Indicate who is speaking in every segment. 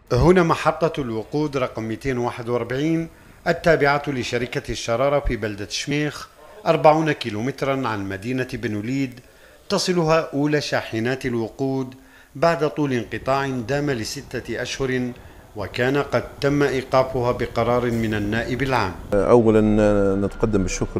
Speaker 1: هنا محطة الوقود رقم 241 التابعة لشركة الشرارة في بلدة شميخ، 40 كيلومترا عن مدينة بن وليد. تصلها أولى شاحنات الوقود بعد طول انقطاع دام ل6 أشهر، وكان قد تم إيقافها بقرار من النائب العام.
Speaker 2: أولا نتقدم بالشكر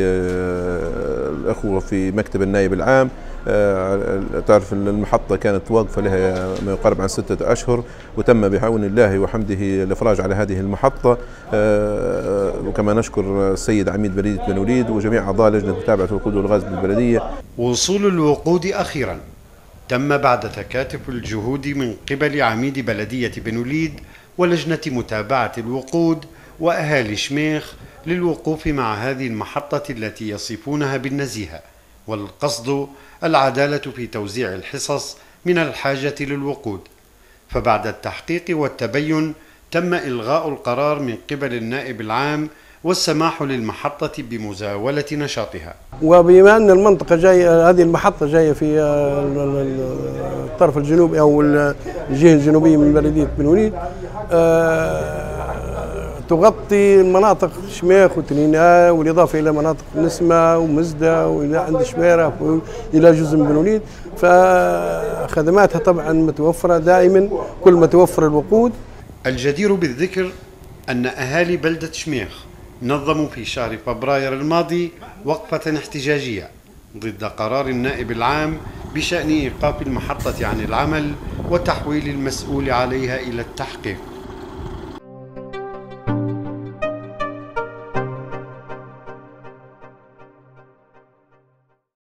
Speaker 2: للأخوة في مكتب النائب العام. تعرف المحطة كانت واقفة لها ما يقارب عن 6 أشهر، وتم بعون الله وحمده الإفراج على هذه المحطة. وكما نشكر السيد عميد بلدية بن وليد وجميع أعضاء لجنة متابعة الوقود والغاز بالبلدية.
Speaker 1: وصول الوقود أخيرا تم بعد تكاتف الجهود من قبل عميد بلدية بن وليد ولجنة متابعة الوقود وأهالي شميخ للوقوف مع هذه المحطة التي يصفونها بالنزيهة، والقصد العدالة في توزيع الحصص من الحاجة للوقود. فبعد التحقيق والتبين تم إلغاء القرار من قبل النائب العام والسماح للمحطة بمزاولة نشاطها.
Speaker 3: وبما أن المنطقة جاية، هذه المحطة جاية في الطرف الجنوبي أو الجهة الجنوبية من بلدية بن وليد، تغطي مناطق شميخ وتنيناء، والإضافة إلى مناطق نسمة ومزدة وإلى عند شبيرة وإلى جزء من بن وليد. فخدماتها طبعا متوفرة دائما كل ما توفر الوقود.
Speaker 1: الجدير بالذكر أن أهالي بلدة شميخ نظموا في شهر فبراير الماضي وقفة احتجاجية ضد قرار النائب العام بشأن إيقاف المحطة عن العمل وتحويل المسؤول عليها إلى التحقيق.